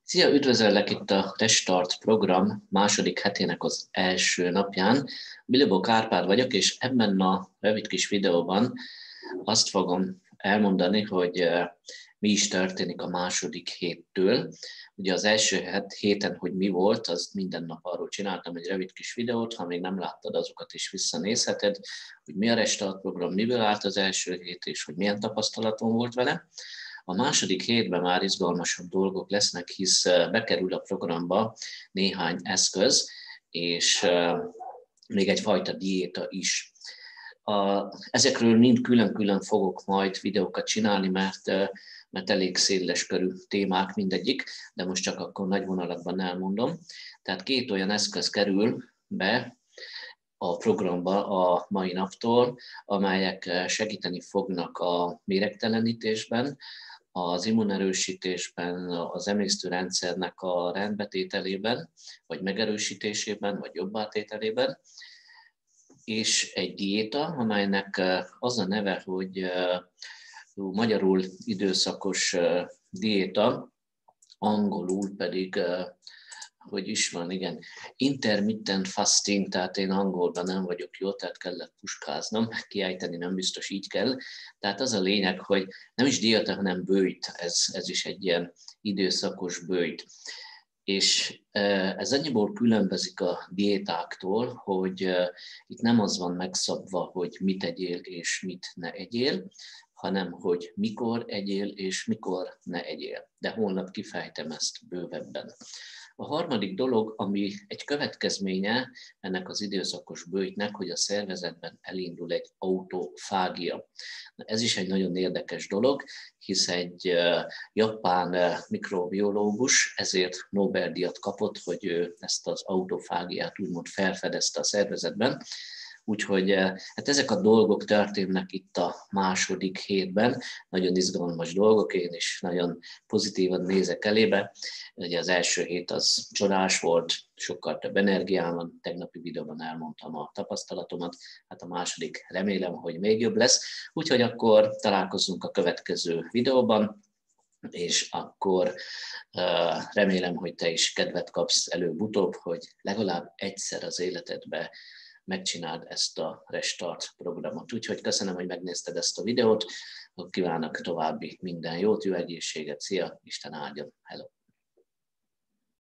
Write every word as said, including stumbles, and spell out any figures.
Szia, üdvözöllek itt a Restart program második hetének az első napján. Bilibok Árpád vagyok, és ebben a rövid kis videóban azt fogom elmondani, hogy mi is történik a második héttől. Ugye az első héten, hogy mi volt, az minden nap arról csináltam egy rövid kis videót, ha még nem láttad, azokat is visszanézheted, hogy mi a Restart program, miből állt az első hét, és hogy milyen tapasztalatom volt vele. A második hétben már izgalmasabb dolgok lesznek, hisz bekerül a programba néhány eszköz, és még egyfajta diéta is. A, ezekről mind külön-külön fogok majd videókat csinálni, mert, mert elég széleskörű témák mindegyik, de most csak akkor nagy vonalakban elmondom. Tehát két olyan eszköz kerül be a programba a mai naptól, amelyek segíteni fognak a méregtelenítésben, az immunerősítésben, az emésztőrendszernek a rendbetételében, vagy megerősítésében, vagy jobbátételében, és egy diéta, amelynek az a neve, hogy magyarul időszakos diéta, angolul pedig, hogy is van, igen, intermittent fasting, tehát én angolban nem vagyok jó, tehát kellett puskáznom, kiejteni nem biztos így kell. Tehát az a lényeg, hogy nem is diéta, hanem bőjt, ez, ez is egy ilyen időszakos bőjt. És ez annyiból különbözik a diétáktól, hogy itt nem az van megszabva, hogy mit egyél és mit ne egyél, hanem hogy mikor egyél és mikor ne egyél. De holnap kifejtem ezt bővebben. A harmadik dolog, ami egy következménye ennek az időszakos bőjtnek, hogy a szervezetben elindul egy autofágia. Ez is egy nagyon érdekes dolog, hisz egy japán mikrobiológus ezért Nobel-díjat kapott, hogy ő ezt az autofágiát úgymond felfedezte a szervezetben. Úgyhogy hát ezek a dolgok történnek itt a második hétben, nagyon izgalmas dolgok, én is nagyon pozitívan nézek elébe. Ugye az első hét az csodás volt, sokkal több energiám van, tegnapi videóban elmondtam a tapasztalatomat, hát a második remélem, hogy még jobb lesz. Úgyhogy akkor találkozunk a következő videóban, és akkor uh, remélem, hogy te is kedvet kapsz előbb-utóbb, hogy legalább egyszer az életedben megcsináld ezt a Restart programot. Úgyhogy köszönöm, hogy megnézted ezt a videót, kívánok további minden jót, jó egészséget, szia, Isten áldjon, hello!